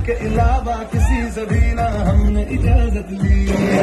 के अलावा किसी से भी ना हमने इजाजत ली।